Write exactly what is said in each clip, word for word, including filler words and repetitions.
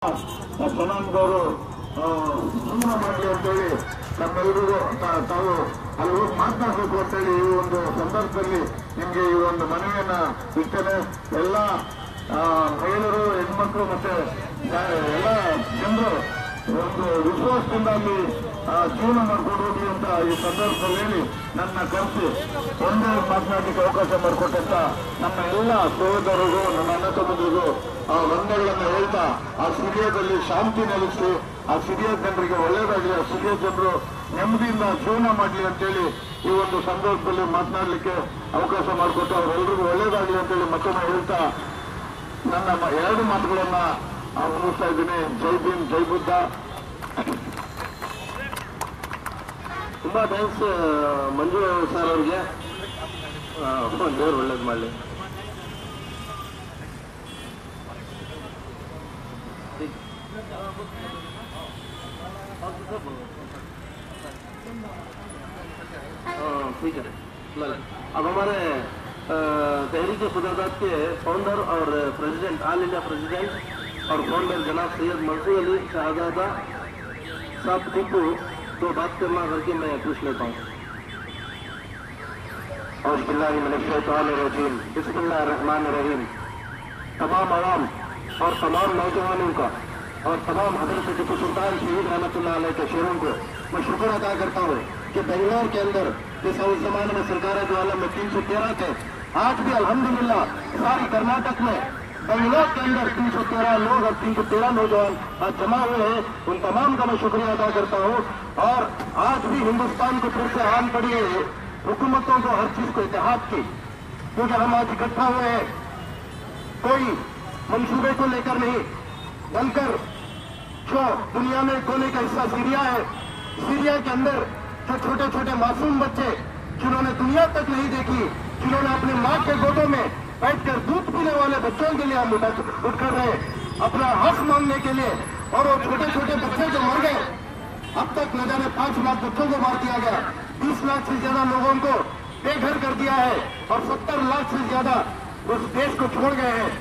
ಜನಾಂಗದವರು ಜೀವನ ಮಾಡಲಿ ಅಂತೇಳಿ ನಮ್ಮೆಲ್ಲರಿಗೂ ತಾವು ಅಲ್ಲಿ ಹೋಗಿ ಮಾತನಾಡಬೇಕು ಅಂತೇಳಿ ಈ ಒಂದು ಸಂದರ್ಭದಲ್ಲಿ ನಿಮಗೆ ಈ ಒಂದು ಮನವಿಯನ್ನ ಇರ್ತೇನೆ. ಎಲ್ಲ ಮಹಿಳೆಯರು, ಹೆಣ್ಮಕ್ಳು ಮತ್ತೆ ಎಲ್ಲ ಜನರು ಒಂದು ವಿಶ್ವಾಸದಿಂದ ಅಲ್ಲಿ ಜೀವನ ಮಾಡ್ಕೊಂಡು ಹೋಗಿ ಅಂತ ಈ ಸಂದರ್ಭದಲ್ಲಿ ಹೇಳಿ ನನ್ನ ಕರೆಸಿ ಒಂದೇ ಮಾತನಾಡಲಿಕ್ಕೆ ಅವಕಾಶ ಮಾಡಿಕೊಟ್ಟಂತ ನಮ್ಮ ಎಲ್ಲ ಸಹೋದರರಿಗೂ, ನನ್ನ ಅಣ್ಣ ತಮ್ಮಂದಿರಿಗೂ ಆ ವಂದನೆಗಳನ್ನು ಹೇಳ್ತಾ ಆ ಸಿರಿಯಾದಲ್ಲಿ ಶಾಂತಿ ನೆಲೆಸಿ ಆ ಸಿರಿಯ ಜನರಿಗೆ ಒಳ್ಳೇದಾಗಲಿ, ಆ ಸಿರಿಯ ಜನರು ನೆಮ್ಮದಿಯಿಂದ ಜೀವನ ಮಾಡಲಿ ಅಂತೇಳಿ ಈ ಒಂದು ಸಂದರ್ಭದಲ್ಲಿ ಮಾತನಾಡಲಿಕ್ಕೆ ಅವಕಾಶ ಮಾಡಿಕೊಟ್ಟು ಅವರೆಲ್ಲರಿಗೂ ಒಳ್ಳೇದಾಗಲಿ ಅಂತೇಳಿ ಮತ್ತೊಮ್ಮೆ ಹೇಳ್ತಾ ನನ್ನ ಎರಡು ಮಾತುಗಳನ್ನ ಮುಗಿಸ್ತಾ ಇದ್ದೀನಿ. ಜೈ ಭೀಮ್, ಜೈ ಬುದ್ಧ. ತುಂಬಾ ಥ್ಯಾಂಕ್ಸ್ ಮಂಜು ಸರ್ ಅವ್ರಿಗೆ. ದೇವ್ರು ಒಳ್ಳೇದು ಮಾಡಲಿ. ठीक है. अब हमारे तहरीक ए खुदादाद के फाउंडर और प्रेसिडेंट, ऑल इंडिया प्रेसिडेंट और फाउंडर जनाब सैयद मंसूर अली सहबजादा साहब टिपू तो बात करना करके मैं पूछ लेता हूँ. औज़ुबिल्लाहिमिनश्शैतानिर्रजीम, बिस्मिल्लाहिर्रहमानिर्रहीम. तमाम आवाम और तमाम नौजवानों का और तमाम हज़रत टिपू सुल्तान शहीद रहमतुल्लाह अलैह के शेरों को मैं शुक्र अदा करता हूँ कि बेंगलोर के अंदर जिस उस जमाने में सरकार जो आलम में तीन सौ तेरह थे, आज भी अल्हम्दुलिल्लाह सारी कर्नाटक में बेंगलोर के अंदर तीन सौ तेरह लोग और तीन सौ तेरह नौजवान आज जमा हुए हैं. उन तमाम का मैं शुक्रिया अदा करता हूँ. और आज भी हिंदुस्तान को फिर से आन पड़ी है हुकूमतों को हर चीज को इत्तेहाद की, क्योंकि हम आज इकट्ठा हुए हैं कोई मंसूबे को लेकर नहीं, बनकर जो दुनिया में कोने का हिस्सा सीरिया है, सीरिया के अंदर जो छोटे छोटे मासूम बच्चे जिन्होंने दुनिया तक नहीं देखी, जिन्होंने अपने माँ के गोदों में बैठकर दूध पीने वाले बच्चों के लिए हम उठ कर रहे अपना हक मांगने के लिए. और वो छोटे छोटे बच्चे जो मर गए, अब तक न जाने पांच लाख बच्चों को मार दिया गया, बीस लाख से ज्यादा लोगों को बेघर कर दिया है और सत्तर लाख से ज्यादा उस देश को छोड़ गए हैं.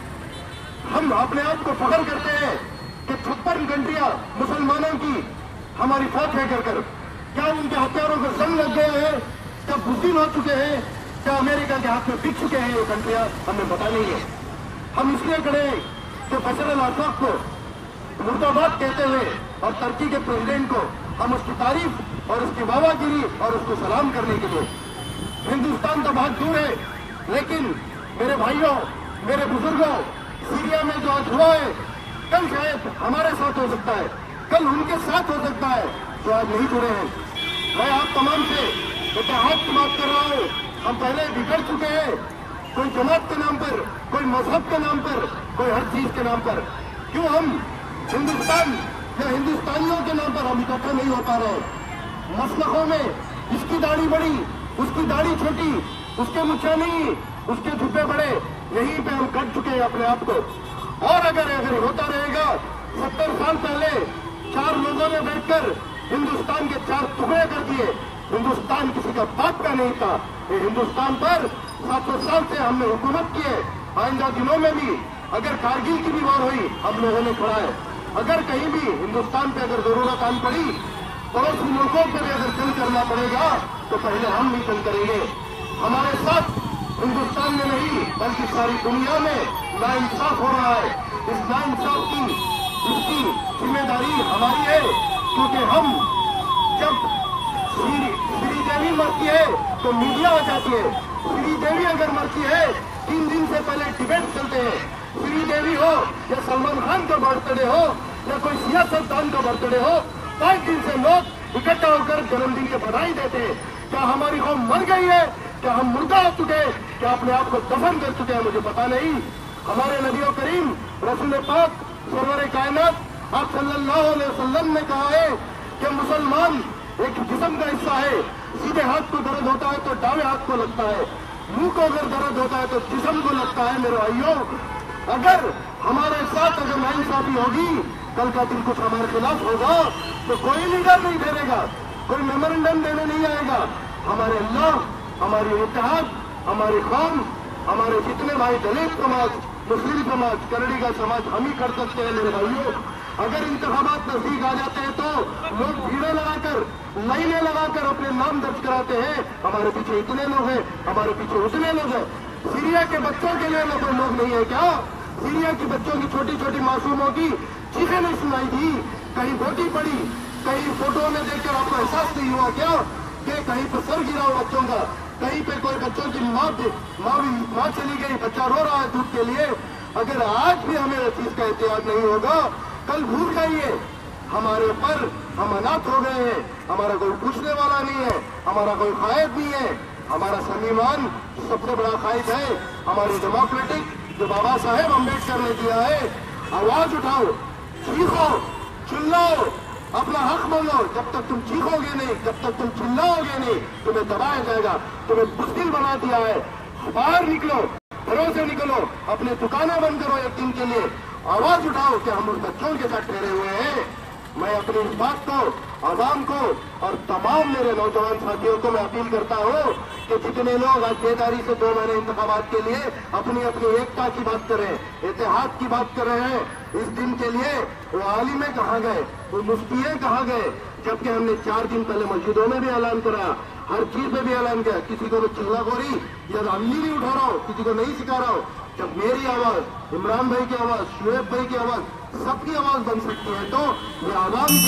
हम अपने आप को फख्र करते हैं कि छप्पन कंट्रियां मुसलमानों की हमारी फौज है कर कर. क्या उनके हथियारों को जंग लग गया है? क्या बुद्धिन हो चुके हैं? क्या अमेरिका के हाथ में बिक चुके हैं ये कंट्रियां? हमें पता नहीं है. हम इसलिए खड़े हैं कि बशर अल असद को मुर्दाबाद कहते हुए और तुर्की के प्रेसिडेंट को हम उसकी तारीफ और उसकी वाहवागिरी और उसको सलाम करने के लिए. हिंदुस्तान तो बहुत दूर है, लेकिन मेरे भाइयों, मेरे बुजुर्गों, सीरिया में जो आज हुआ है, कल शायद हमारे साथ हो सकता है, कल उनके साथ हो सकता है जो आज नहीं जुड़े हैं. मैं आप तमाम से इत्तेहाद की बात कर रहा हूँ. हम पहले बिगड़ चुके हैं, कोई जमात के नाम पर, कोई मजहब के नाम पर, कोई हर चीज के नाम पर. क्यों हम हिंदुस्तान या हिंदुस्तानियों के नाम पर हम इकट्ठा नहीं हो पा रहे? मसलकों में इसकी दाढ़ी बड़ी, उसकी दाढ़ी छोटी, उसके मुच्छे नहीं, उसके झुब्बे बड़े, यहीं पे हम कट चुके हैं अपने आप को. और अगर अगर होता रहेगा, सत्तर साल पहले चार लोगों ने बैठकर हिंदुस्तान के चार टुकड़े कर दिए. हिंदुस्तान किसी का बाप का नहीं था. ये हिंदुस्तान पर सात सौ साल से हमने हुकूमत की है. आइंदा दिनों में भी अगर कारगिल की भी वार हुई, हम लोगों ने खड़ा है. अगर कहीं भी हिंदुस्तान पे अगर जरूरत आन पड़ी, पड़ोसी मुल्कों पे भी अगर जंग करना पड़ेगा, तो पहले हम भी जंग करेंगे. हमारे साथ हिंदुस्तान में नहीं बल्कि सारी दुनिया में नाइंसाफ हो रहा है. इस नाइंसाफ की इसकी जिम्मेदारी हमारी है, क्योंकि हम जब श्री देवी मरती है तो मीडिया आ जाती है. श्री देवी अगर मरती है, तीन दिन से पहले डिबेट चलते हैं. श्री देवी हो या सलमान खान का बर्थडे हो या कोई सियासतदान का बर्थडे हो, पांच दिन से लोग इकट्ठा होकर जन्मदिन की बधाई देते हैं. क्या हमारी कौम मर गई है? क्या हम मुर्दा हो चुके हैं? क्या अपने आप को दफन कर चुके हैं? मुझे पता नहीं. हमारे नबी करीम रसूल पाक सरवर कायनात आप सल्लल्लाहु अलैहि वसल्लम ने कहा है कि मुसलमान एक जिस्म का हिस्सा है. सीधे हाथ को दर्द होता है तो दावे हाथ को लगता है, मुंह को अगर दर्द होता है तो जिस्म को लगता है. मेरे भाइयों, अगर हमारे साथ अगर नाइंसाफी होगी, कल का दिन कुछ हमारे खिलाफ होगा, तो कोई लीडर नहीं ठहरेगा, कोई मेमोरेंडम देने नहीं आएगा. हमारे अल्लाह, हमारी इत्तेहाद, हमारी कौम, हमारे जितने भाई दलित समाज, मुस्लिम समाज, करड़ी का समाज हम ही कर सकते हैं मेरे भाइयों. अगर इंतखाबात नजदीक आ जाते हैं तो लोग भीड़ें लगाकर लाइनें लगाकर अपने नाम दर्ज कराते हैं। हमारे पीछे इतने लोग हैं, हमारे पीछे उतने लोग हैं। सीरिया के बच्चों के लिए कोई लोग नहीं है क्या? सीरिया के बच्चों की छोटी छोटी मासूमों की चीखें नहीं सुनाई थी? कहीं वोटी पड़ी, कहीं फोटो में देखकर आपको एहसास नहीं हुआ क्या कि कहीं पर सर गिरा हो बच्चों का, कहीं पे कोई बच्चों की माँ माँ माँ चली गई, बच्चा रो रहा है दूध के लिए। अगर आज भी हमें इस चीज का एहतियात नहीं होगा, कल भूल जाइए हमारे ऊपर हम अनाथ हो गए हैं। हमारा कोई पूछने वाला नहीं है, हमारा कोई कायद नहीं है। हमारा संविधान सबसे बड़ा कायद है, हमारी डेमोक्रेटिक जो बाबा साहेब अम्बेडकर ने दिया है। आवाज उठाओ, चीखो, चिल्लाओ, अपना हक मांगो। जब तक तुम चीखोगे नहीं, जब तक तुम चिल्लाओगे नहीं, तुम्हें दबाया जाएगा, तुम्हें मुश्किल बना दिया है। बाहर निकलो, घरों से निकलो, अपने दुकानें बंद करो एक दिन के लिए। आवाज उठाओ कि हम उस बच्चों के साथ ठहरे हुए हैं। मैं अपनी इस बात को आवाम को और तमाम मेरे नौजवान साथियों को मैं अपील करता हूं कि जितने लोग आज बेदारी से दो महीने इंतखाबात के लिए अपनी अपनी एकता की बात कर रहे हैं, इत्तेहाद की बात कर रहे हैं, इस दिन के लिए वो आलिमें कहाँ गए, वो मुफ्तियां कहाँ गए? जबकि हमने चार दिन पहले मस्जिदों में भी ऐलान करा, हर चीज में भी ऐलान किया। किसी को मैं चिल्लाखोरी या अंगली नहीं उठा रहा हूं, किसी को नहीं सिखा रहा हूं। जब मेरी आवाज, इमरान भाई की आवाज, शुएब भाई की आवाज, सबकी आवाज बन सकती है तो ये आवाम की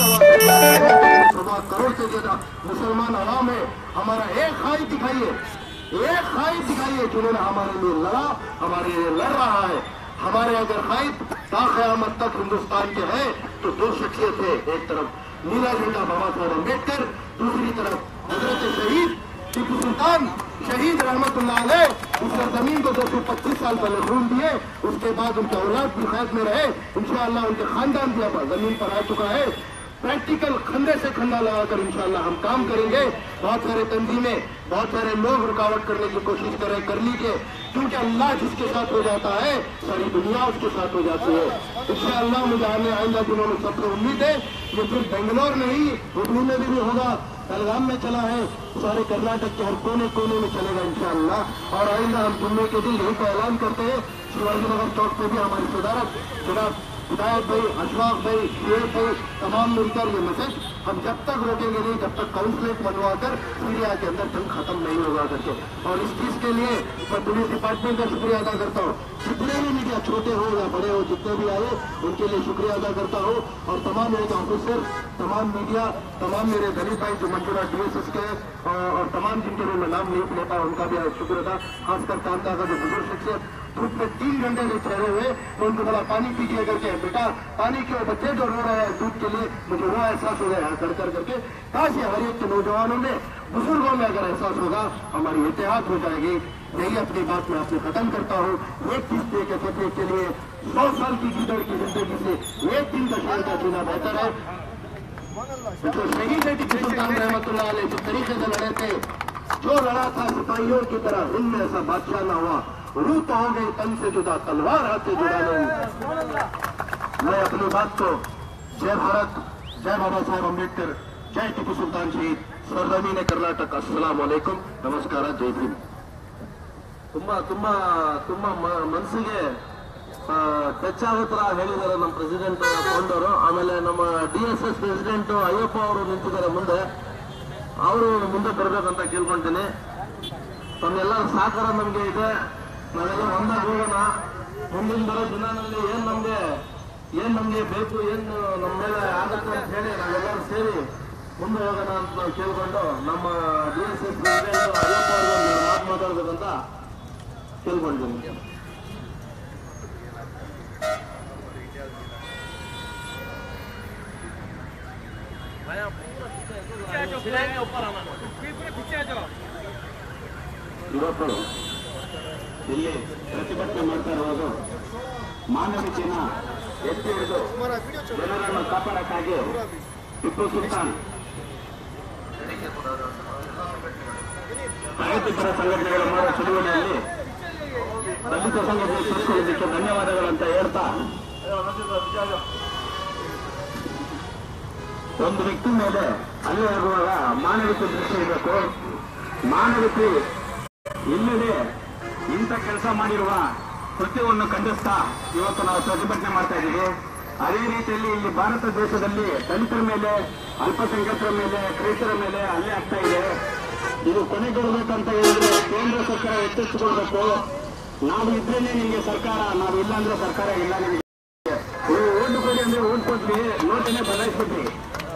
आवाज। सवा करोड़ से ज्यादा मुसलमान आवाम है। हमारा एक खाई दिखाइए, एक खाई दिखाइए जिन्होंने हमारे लिए लड़ा, हमारे लिए लड़ रहा है। हमारे अगर खाइद ता क़यामत तक हिंदुस्तान के हैं तो दो शख्सियत है, एक तरफ नीला झंडा बाबा साहेब अम्बेडकर, दूसरी तरफ हजरत शहीद टिपू सुल्तान शहीद रहमतुल्लाह अलैह। उस जमीन को दो सौ पच्चीस साल पहले खून दिए, उसके बाद उनके औलाद भी कैद में रहे। इंशाअल्लाह उनके खानदान भी अब जमीन पर आ चुका है। प्रैक्टिकल खंडे से खंडा लगाकर इंशाअल्लाह हम काम करेंगे। बहुत सारे तंजीमें, बहुत सारे लोग रुकावट करने की कोशिश कर रहे, कर लीजिए, क्योंकि अल्लाह जिसके साथ हो जाता है सारी दुनिया उसके साथ हो जाती है। इंशाअल्लाह मुझे आने आइंदा दिनों में सबसे उम्मीद है ये फिर बेंगलोर नहीं, हुबली में भी, भी होगा, बेलगाम में चला है, सारे कर्नाटक के हर कोने कोने में चलेगा इंशाअल्लाह। और आइंदा हम जुम्मे के दिन यही का ऐलान करते हैं। शिवाजी नगर चौक पे भी हमारी सदारत जनाब हिदायत भाई, अशफाक भाई, शुएब भाई तमाम मिलकर ये मैसेज हम जब तक रोकेंगे नहीं, जब तक काउंसलेट बनवा कर सीरिया के अंदर जंग खत्म नहीं होगा करके। और इस चीज के लिए मैं पुलिस डिपार्टमेंट का शुक्रिया अदा करता हूँ। जितने भी मीडिया, छोटे हो या बड़े हो, जितने भी आए उनके लिए शुक्रिया अदा करता हूँ। और तमाम मेरे ऑफिसर, तमाम मीडिया, तमाम मेरे दलित भाई जो मंजूरा डी एस एस के और तमाम जिनके लिए मैं नाम नहीं लेता उनका भी शुक्र अदा। खासकर कांता का जो बुजुर्ग शख्सियत धूप में तीन घंटे से ठहरे हुए, मैं उनको बोला पानी पीजिए करके, बेटा पानी क्यों, बच्चे जो रो रहे हैं दूध के लिए, मुझे वो एहसास हो गया कर कर करके। काश ये हर एक के नौजवानों में, बुजुर्गों में अगर एहसास होगा, हमारी इत्तेहाद हो जाएगी। यही अपनी बात में आपसे खत्म करता हूँ। एक चीज दे के सफर के लिए सौ साल की गीदड़ की जिंदगी से एक दिन का शेर का जीना बेहतर है। जो शहीद है टिपू सुल्तान रहमतुल्लाह अलैह जिस तरीके से लड़े थे, जो लड़ा था सिपाहियों की तरह, हिंद में ऐसा बादशाह ना हुआ। रूह तो हो गई तन से जुदा, तलवार हाथ से जुदा नहीं। मैं अपनी बात को जय भारत, जय बाबा साहेब अम्बेडकर, जय टिपू सुल्तान शहीद, सरजमीन कर्नाटक, अस्सलाम वालेकुम, नमस्कार, जय भीम। ತುಂಬಾ ತುಂಬಾ ತುಂಬಾ ಮನಸ್ಸಿಗೆ ಟಚ್ ಆಗೋ ತರ ಹೇಳಿದ್ದಾರೆ ನಮ್ಮ ಪ್ರೆಸಿಡೆಂಟ್ ಕೊಂಡವರು. ಆಮೇಲೆ ನಮ್ಮ D S S president Ayyappa ಅವರು ನಿಂತಿದ್ದಾರೆ ಮುಂದೆ, ಅವರು ಮುಂದೆ ಬರಬೇಕಂತ ಕೇಳ್ಕೊಂತೀನಿ. ತಮ್ಮೆಲ್ಲರ ಸಹಕಾರ ನಮಗೆ ಇದೆ, ನಾವೆಲ್ಲ ಒಂದಾಗಿ ಹೋಗೋಣ. ಮುಂದಿನ ಬರೋ ದಿನದಲ್ಲಿ ಏನ್ ನಮ್ಗೆ ಏನ್ ನಮ್ಗೆ ಬೇಕು, ಏನು ನಮ್ಮ ಮೇಲೆ ಆಗುತ್ತೆ ಅಂತ ಹೇಳಿ ನಾವೆಲ್ಲರೂ ಸೇರಿ ಮುಂದೆ ಹೋಗೋಣ ಅಂತ ನಾವು ಕೇಳ್ಕೊಂಡು ನಮ್ಮ D S S president Ayyappa ಅವರು ಮಾತು ಮಾತಾಡ್ಬೇಕಂತ ಕೇಳ್ಕೊಂಡಿದ್ದೀನಿ. ಇವತ್ತು ಇಲ್ಲಿ ಪ್ರತಿಭಟನೆ ಮಾಡ್ತಾ ಇರುವುದು ಮಾನವೀಯತೆಯನ್ನ ಎತ್ತಿ ಹಿಡಿದು ಜನರನ್ನು ಕಾಪಾಡಕ್ಕಾಗಿ ಟಿಪ್ಪು ಸುಲ್ತಾನ್ ಪ್ರಗತಿಪರ ಸಂಘಟನೆಗಳ ಮಾಡೋ ಚಳುವಳಿಯಲ್ಲಿ ದಲಿತ ಸಂಘಟನೆ ಸೇರಿಕೊಳ್ಳೋದಕ್ಕೆ ಧನ್ಯವಾದಗಳಂತ ಹೇಳ್ತಾ, ಒಂದು ವ್ಯಕ್ತಿ ಮೇಲೆ ಅಲ್ಲಿ ಹೋಗುವಾಗ ಮಾನವೀಯತೆ ದೃಷ್ಟಿ ಇರಬೇಕು. ಮಾನವೀಯತೆ ಇಲ್ಲದೆ ಇಂಥ ಕೆಲಸ ಮಾಡಿರುವ ಕೃತ್ಯವನ್ನು ಖಂಡಿಸ್ತಾ ಇವತ್ತು ನಾವು ಪ್ರತಿಭಟನೆ ಮಾಡ್ತಾ ಇದ್ದೀವಿ. ಅದೇ ರೀತಿಯಲ್ಲಿ ಇಲ್ಲಿ ಭಾರತ ದೇಶದಲ್ಲಿ ದಲಿತರ ಮೇಲೆ, ಅಲ್ಪಸಂಖ್ಯಾತರ ಮೇಲೆ, ಕ್ರೈಸ್ತರ ಮೇಲೆ ಹಲ್ಲೆ ಆಗ್ತಾ ಇದೆ. ಇದು ಕೊನೆಗೊಳ್ಳಬೇಕಂತ ಹೇಳಿದ್ರೆ ಕೇಂದ್ರ ಸರ್ಕಾರ ಎಚ್ಚೆತ್ತುಕೊಳ್ಬೇಕು. ನಾವು ಇದ್ರೇನೆ ನಿಮಗೆ ಸರ್ಕಾರ, ನಾವು ಇಲ್ಲ ಅಂದ್ರೆ ಸರ್ಕಾರ ಇಲ್ಲ. ನಿಮಗೆ ನೀವು ಓಟ್ ಕೊಡಿ ಅಂದ್ರೆ ಓಟ್ ಕೊಟ್ವಿ, ನೋಟನ್ನೇ ಬದಲಾಯಿಸ್ಬಿಟ್ರಿ.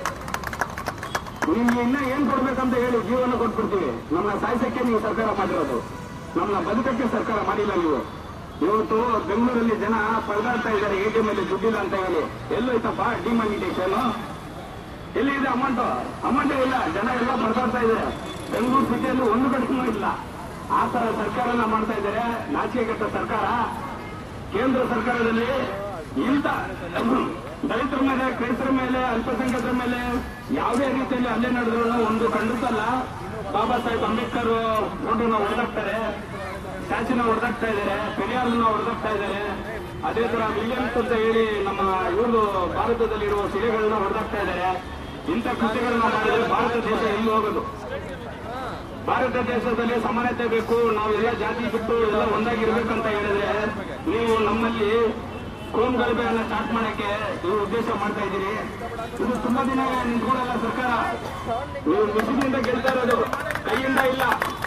ನಿಮ್ಗೆ ಇನ್ನ ಏನ್ ಕೊಡ್ಬೇಕಂತ ಹೇಳಿ ಜೀವನ ಕೊಟ್ಬಿಡ್ತೀವಿ. ನಮ್ಮನ್ನ ಸಾಯಿಸಕ್ಕೆ ನೀವು ಸರ್ಕಾರ ಮಾಡಿರೋದು, ನಮ್ಮನ್ನ ಬದುಕಕ್ಕೆ ಸರ್ಕಾರ ಮಾಡಿಲ್ಲ. ನೀವು ಇವತ್ತು ಬೆಂಗಳೂರಲ್ಲಿ ಜನ ಪರದಾಡ್ತಾ ಇದ್ದಾರೆ, ಎ ಟಿ ಎಂ ಅಲ್ಲಿ ದುಡ್ಡಿಲ್ಲ ಅಂತ ಹೇಳಿ. ಎಲ್ಲೋಯ್ತಪ್ಪ ಡಿಮಾನಿಟೇಷನ್? ಎಲ್ಲಿ ಇದೆ ಅಮೌಂಟ್? ಅಮೌಂಟೇ ಇಲ್ಲ. ಜನ ಎಲ್ಲ ಪರದಾಡ್ತಾ ಇದ್ದಾರೆ. ಬೆಂಗಳೂರು ಸಿಟಿಯಲ್ಲಿ ಒಂದು ಕಡೆನೂ ಇಲ್ಲ. ಆ ತರ ಸರ್ಕಾರನ ಮಾಡ್ತಾ ಇದ್ದಾರೆ. ನಾಚಿಕೆಗೆಟ್ಟ ಸರ್ಕಾರ. ಕೇಂದ್ರ ಸರ್ಕಾರದಲ್ಲಿ ಇಂಥ ದಲಿತರ ಮೇಲೆ, ಕ್ರೈಸ್ತರ ಮೇಲೆ, ಅಲ್ಪಸಂಖ್ಯಾತರ ಮೇಲೆ ಯಾವುದೇ ರೀತಿಯಲ್ಲಿ ಹಲ್ಲೆ ನಡೆದ್ರು ಒಂದು ಖಂಡಿತಲ್ಲ. ಬಾಬಾ ಸಾಹೇಬ್ ಅಂಬೇಡ್ಕರ್ ಫೋಟೋನ ಹೊಡೆದಾಕ್ತಾರೆ, ಸ್ಟ್ಯಾಚ್ಯೂನ ಹೊಡೆದಾಕ್ತಾ ಇದ್ದಾರೆ, ಪೆರಿಯಾರ್ನ ಹೊಡೆದಾಕ್ತಾ ಇದ್ದಾರೆ. ಅದೇ ತರ ವಿಲಿಯಮ್ಸ್ ಅಂತ ಹೇಳಿ ನಮ್ಮ ಇವರು ಭಾರತದಲ್ಲಿರುವ ಶಿಲೆಗಳನ್ನ ಹೊಡೆದಾಕ್ತಾ ಇದ್ದಾರೆ. ಇಂಥ ಕೃತ್ಯಗಳನ್ನ ಮಾಡಿದ್ರೆ ಭಾರತ ದೇಶ ಎಲ್ಲಿ ಹೋಗೋದು? ಭಾರತ ದೇಶದಲ್ಲಿ ಸಮಾನತೆ ಬೇಕು, ನಾವೆಲ್ಲ ಜಾತಿ ಬಿಟ್ಟು ಎಲ್ಲ ಒಂದಾಗಿರ್ಬೇಕಂತ ಹೇಳಿದ್ರೆ ನೀವು ನಮ್ಮಲ್ಲಿ ಕೋಮ್ ಗಲಭೆಯನ್ನ ಸ್ಟಾರ್ಟ್ ಮಾಡಕ್ಕೆ ನೀವು ಉದ್ದೇಶ ಮಾಡ್ತಾ ಇದ್ದೀರಿ. ಇದು ತುಂಬಾ ದಿನ ನಿಂತ್ಕೊಳ್ಳಲ್ಲ ಸರ್ಕಾರ. ನೀವು ಮಿಷಿನಿಂದ ಗೆಲ್ತಾ ಇರೋದು, ಕೈಯಿಂದ ಇಲ್ಲ.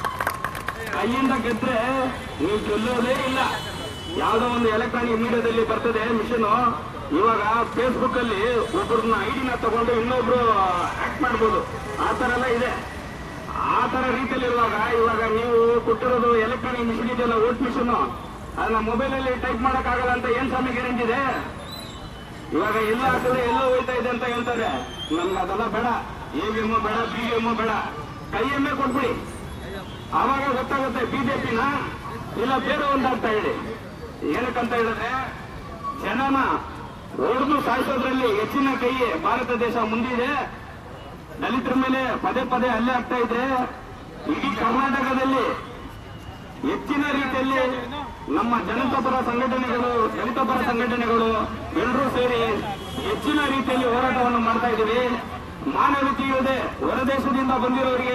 ಕೈಯಿಂದ ಗೆದ್ರೆ ನೀವು ಗೆಲ್ಲೋದೇ ಇಲ್ಲ. ಯಾವುದೋ ಒಂದು ಎಲೆಕ್ಟ್ರಾನಿಕ್ ಮೀಡಿಯಾದಲ್ಲಿ ಬರ್ತದೆ ಮಿಷನ್. ಇವಾಗ ಫೇಸ್ಬುಕ್ ಅಲ್ಲಿ ಒಬ್ಬರನ್ನ ಐಡಿನ ತಗೊಂಡು ಇನ್ನೊಬ್ರು ಆಕ್ಟ್ ಮಾಡ್ಬೋದು. ಆ ತರ ಎಲ್ಲ ಇದೆ. ಆ ತರ ರೀತಿಯಲ್ಲಿರುವಾಗ ಇವಾಗ ನೀವು ಕೊಟ್ಟಿರೋದು ಎಲೆಕ್ಟ್ರಾನಿಕ್ ಮಿಷನ್ ಇದೆಯಲ್ಲ, ವೋಟ್ ಮಿಷನ್, ಅದನ್ನ ಮೊಬೈಲ್ ಅಲ್ಲಿ ಟೈಪ್ ಮಾಡಕ್ ಆಗಲ್ಲ ಅಂತ ಏನ್ ಸ್ವಾಮಿ ಗ್ಯಾರಂಟಿ ಇದೆ? ಇವಾಗ ಎಲ್ಲ ಹಾಕಿದ್ರೆ ಎಲ್ಲೋ ಹೋಯ್ತಾ ಇದೆ ಅಂತ ಹೇಳ್ತಾರೆ. ನಮ್ಗೆ ಅದೆಲ್ಲ ಬೇಡ. ಎ ಬೇಡ, ಬಿ ಎಮ್ಮು ಬೇಡ, ಕೈ ಎಮ್ಮೆ ಕೊಟ್ಬಿಡಿ. ಆವಾಗ ಗೊತ್ತಾಗುತ್ತೆ ಬಿಜೆಪಿನ ಇಲ್ಲ ಬೇರೆ ಒಂದಾಗ್ತಾ ಹೇಳಿ. ಏನಕ್ಕಂತ ಹೇಳಿದ್ರೆ ಜನನ ಹೊಡೆದು ಸಾಯಿಸೋದ್ರಲ್ಲಿ ಹೆಚ್ಚಿನ ಕೈ ಭಾರತ ದೇಶ ಮುಂದಿದೆ. ದಲಿತರ ಮೇಲೆ ಪದೇ ಪದೇ ಹಲ್ಲೆ ಆಗ್ತಾ ಇದೆ. ಇಡೀ ಕರ್ನಾಟಕದಲ್ಲಿ ಹೆಚ್ಚಿನ ರೀತಿಯಲ್ಲಿ ನಮ್ಮ ಜನತಾ ಪರ ಸಂಘಟನೆಗಳು, ದಲಿತ ಪರ ಸಂಘಟನೆಗಳು ಎಲ್ಲರೂ ಸೇರಿ ಹೆಚ್ಚಿನ ರೀತಿಯಲ್ಲಿ ಹೋರಾಟವನ್ನು ಮಾಡ್ತಾ ಇದ್ದೀವಿ. ಮಾನವೀಯತೆ ಇಲ್ಲದೆ ಹೊರದೇಶದಿಂದ ಬಂದಿರೋರಿಗೆ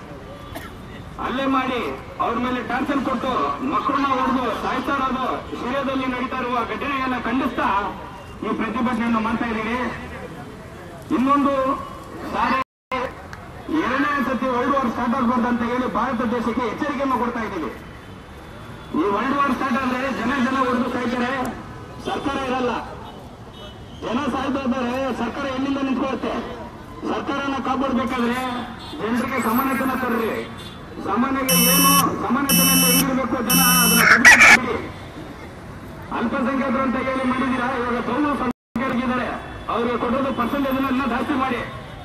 ಹಲ್ಲೆ ಮಾಡಿ ಅವ್ರ ಮೇಲೆ ಟಾರ್ಚರ್ ಕೊಟ್ಟು ಮಕ್ಕಳನ್ನ ಹೊಡೆದು ಸಾಯ್ತಾ ಇರೋದು ಸಿರಿಯಾದಲ್ಲಿ ನಡೀತಾ ಇರುವ ಘಟನೆಯನ್ನ ಖಂಡಿಸ್ತಾ ಈ ಪ್ರತಿಭಟನೆಯನ್ನು ಮಾಡ್ತಾ ಇದ್ದೀವಿ. ಇನ್ನೊಂದು ಸಾರಿ ಎರಡನೇ ಸತಿ ವರ್ಲ್ಡ್ ವಾರ್ ಸ್ಟಾರ್ಟ್ ಆಗಬಾರ್ದು ಅಂತ ಹೇಳಿ ಭಾರತ ದೇಶಕ್ಕೆ ಎಚ್ಚರಿಕೆಯನ್ನು ಕೊಡ್ತಾ ಇದ್ದೀವಿ. ಈ ವರ್ಲ್ಡ್ ವಾರ್ ಸ್ಟಾರ್ಟ್ ಆದ್ರೆ ಜನ ಜನ ಹೊಡೆದು ಸಾಯ್ತಾರೆ, ಸರ್ಕಾರ ಇರಲ್ಲ. ಜನ ಸಾಯ್ತಾ ಇದ್ದಾರೆ, ಸರ್ಕಾರ ಎಲ್ಲಿಂದ ನಿಂತ್ಕೊಳ್ಳುತ್ತೆ? ಸರ್ಕಾರನ ಕಾಪಾಡಬೇಕಾದ್ರೆ ಜನರಿಗೆ ಸಮಾನತೆನ ತರ್ರಿ. ಸಮಾನತೆ ಏನು, ಸಮಾನತೆಯಿಂದ ಹೆಂಗಿರ್ಬೇಕು ಜನ ಅದನ್ನ ಬಿಡಿ. ಅಲ್ಪಸಂಖ್ಯಾತರು ಅಂತ ಹೇಳಿ ಮಾಡಿದ್ದೀರಾ, ಇವಾಗ ಬಹು ಸಂಖ್ಯಾತರಿದ್ದಾರೆ, ಅವ್ರಿಗೆ ಕೊಡೋದು ಪರ್ಸೆಂಟೇಜ್ ಅನ್ನ ಜಾಸ್ತಿ ಮಾಡಿ.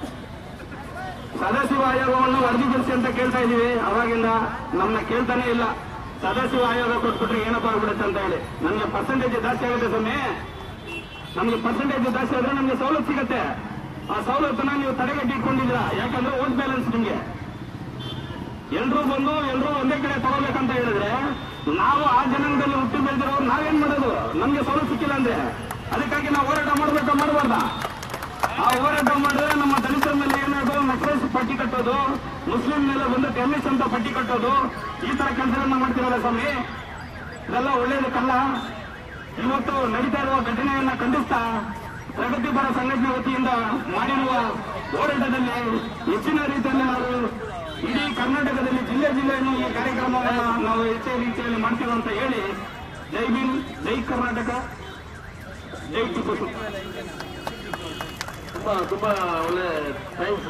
ಸದಾಶಿವ ಆಯೋಗವನ್ನು ವರದಿಗೊಳಿಸಿ ಅಂತ ಕೇಳ್ತಾ ಇದೀವಿ. ಅವಾಗಿಂದ ನಮ್ಮನ್ನ ಕೇಳ್ತಾನೆ ಇಲ್ಲ. ಸದಾಶಿವ ಆಯೋಗ ಕೊಟ್ಬಿಟ್ರೆ ಏನಪ್ಪ ಆಗ್ಬಿಡುತ್ತೆ ಅಂತ ಹೇಳಿ. ನಮ್ಗೆ ಪರ್ಸೆಂಟೇಜ್ ಜಾಸ್ತಿ ಆಗುತ್ತೆ ಸ್ವಾಮಿ. ನಮ್ಗೆ ಪರ್ಸೆಂಟೇಜ್ ಜಾಸ್ತಿ ಆದ್ರೆ ನಮ್ಗೆ ಸವಲತ್ತು ಸಿಗುತ್ತೆ. ಆ ಸವಲತ್ತನ್ನ ನೀವು ತಡೆಗಟ್ಟಿ ಇಟ್ಕೊಂಡಿದ್ದೀರಾ. ಯಾಕಂದ್ರೆ ವೋಟ್ ಬ್ಯಾಲೆನ್ಸ್ ನಿಮ್ಗೆ ಎಲ್ರೂ ಬಂದು ಎಲ್ರೂ ಒಂದೇ ಕಡೆ ತಗೋಬೇಕಂತ ಹೇಳಿದ್ರೆ ನಾವು ಆ ಜನಾಂಗದಲ್ಲಿ ಹುಟ್ಟಿ ಬೆಳೆದಿರೋರು ನಾವೇನ್ ಮಾಡೋದು? ನಮ್ಗೆ ಸವಲತ್ತು ಸಿಕ್ಕಿಲ್ಲ ಅಂದ್ರೆ ಅದಕ್ಕಾಗಿ ನಾವು ಹೋರಾಟ ಮಾಡ್ಬೇಕಾ ಮಾಡಬಾರ್ದ? ಆ ಹೋರಾಟ ಮಾಡಿದ್ರೆ ನಮ್ಮ ದಲಿತರ ಮೇಲೆ ಏನಾದ್ರು ನಕ್ಸಲ್ಸ್ ಪಟ್ಟಿ ಕಟ್ಟೋದು, ಮುಸ್ಲಿಂ ಮೇಲೆ ಬಂದು ಟೆರರಿಸ್ಟ್ ಅಂತ ಪಟ್ಟಿ ಕಟ್ಟೋದು, ಈ ತರ ಕೆಲಸಗಳನ್ನ ಮಾಡ್ತೀರಲ್ಲ ಸ್ವಾಮಿ, ಇದೆಲ್ಲ ಒಳ್ಳೇದಕ್ಕಲ್ಲ. ಇವತ್ತು ನಡೀತಾ ಇರುವ ಘಟನೆಯನ್ನ ಖಂಡಿಸ್ತಾ ಪ್ರಗತಿಪರ ಸಂಘಟನೆ ವತಿಯಿಂದ ಮಾಡಿರುವ ಹೋರಾಟದಲ್ಲಿ ಹೆಚ್ಚಿನ ರೀತಿಯಲ್ಲಿ ನಾವು ಇಡೀ ಕರ್ನಾಟಕದಲ್ಲಿ ಜಿಲ್ಲೆ ಜಿಲ್ಲೆಯನ್ನು ಈ ಕಾರ್ಯಕ್ರಮವನ್ನು ನಾವು ಹೆಚ್ಚಿನ ರೀತಿಯಲ್ಲಿ ಮಾಡ್ತೀವಿ ಅಂತ ಹೇಳಿ, ಜೈ ಭೀಮ್, ಜೈ ಕರ್ನಾಟಕ, ಜೈ ಟಿಪ್ಪು. ತುಂಬಾ ತುಂಬಾ ಒಳ್ಳೆ ಥ್ಯಾಂಕ್ಸ್.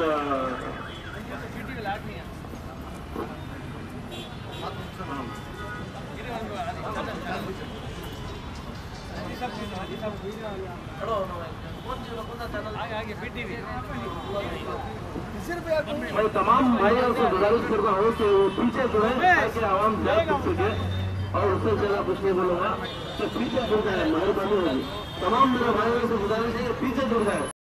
मैं तमाम भाइयों से गुजारिश करता हूँ कि वो पीछे जुड़े ताकि आवाम जाग सके, और उससे ज्यादा कुछ नहीं बोलूंगा कि पीछे जुड़ जाए, मेहरबानी होगी। तमाम मेरे भाइयों से गुजारिश है कि पीछे जुड़ जाए।